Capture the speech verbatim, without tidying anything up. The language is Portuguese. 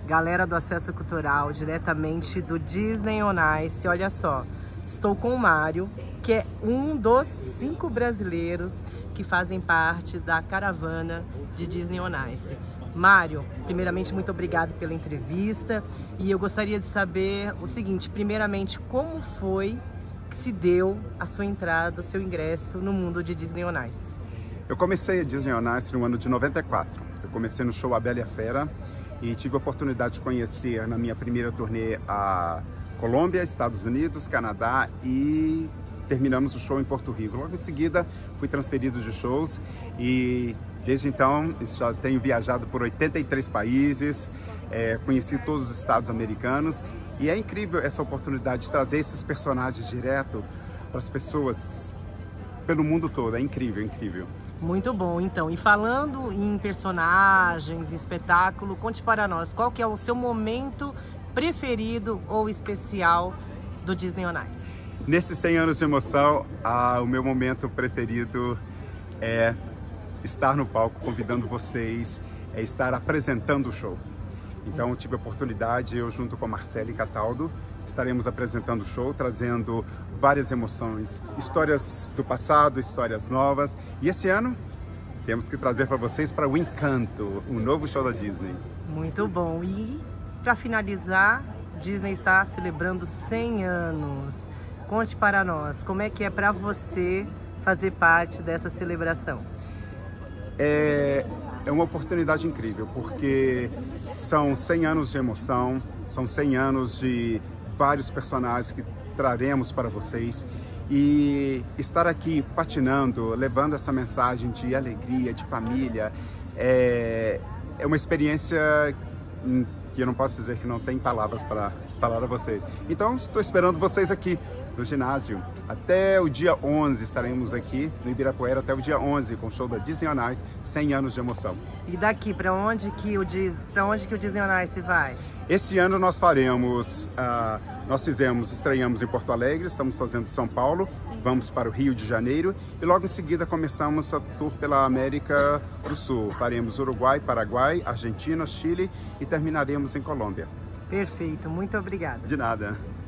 galera do Acesso Cultural, diretamente do Disney On Ice. Olha só, estou com o Mário, que é um dos cinco brasileiros que fazem parte da caravana de Disney On Ice. Mário, primeiramente, muito obrigado pela entrevista. E eu gostaria de saber o seguinte, primeiramente, como foi que se deu a sua entrada, o seu ingresso no mundo de Disney On Ice? Eu comecei a Disney On Ice no ano de noventa e quatro. Eu comecei no show A Bela e a Fera e tive a oportunidade de conhecer na minha primeira turnê a Colômbia, Estados Unidos, Canadá e terminamos o show em Porto Rico. Logo em seguida fui transferido de shows e desde então já tenho viajado por oitenta e três países, é, conheci todos os estados americanos e é incrível essa oportunidade de trazer esses personagens direto para as pessoas pelo mundo todo. É incrível, incrível. Muito bom, então. E falando em personagens, em espetáculo, conte para nós, qual que é o seu momento preferido ou especial do Disney On Ice? Nesses cem anos de emoção, ah, o meu momento preferido é estar no palco convidando vocês, é estar apresentando o show. Então tive a oportunidade, eu junto com a Marcele Cataldo, estaremos apresentando o show, trazendo várias emoções, histórias do passado, histórias novas. E esse ano temos que trazer para vocês para o Encanto, um novo show da Disney. Muito bom. E para finalizar, Disney está celebrando cem anos. Conte para nós, como é que é para você fazer parte dessa celebração? É, é uma oportunidade incrível, porque são cem anos de emoção, são cem anos de vários personagens que traremos para vocês e estar aqui patinando, levando essa mensagem de alegria, de família, é, é uma experiência que eu não posso dizer que não tem palavras para falar a vocês. Então estou esperando vocês aqui no ginásio. Até o dia onze estaremos aqui no Ibirapuera, até o dia onze com o show da Disney On Ice, cem anos de emoção. E daqui, para onde que o para onde que o Disney On Ice vai? Esse ano nós faremos, uh, nós fizemos, estreamos em Porto Alegre, estamos fazendo São Paulo, vamos para o Rio de Janeiro e logo em seguida começamos a tour pela América do Sul. Faremos Uruguai, Paraguai, Argentina, Chile e terminaremos em Colômbia. Perfeito, muito obrigada. De nada.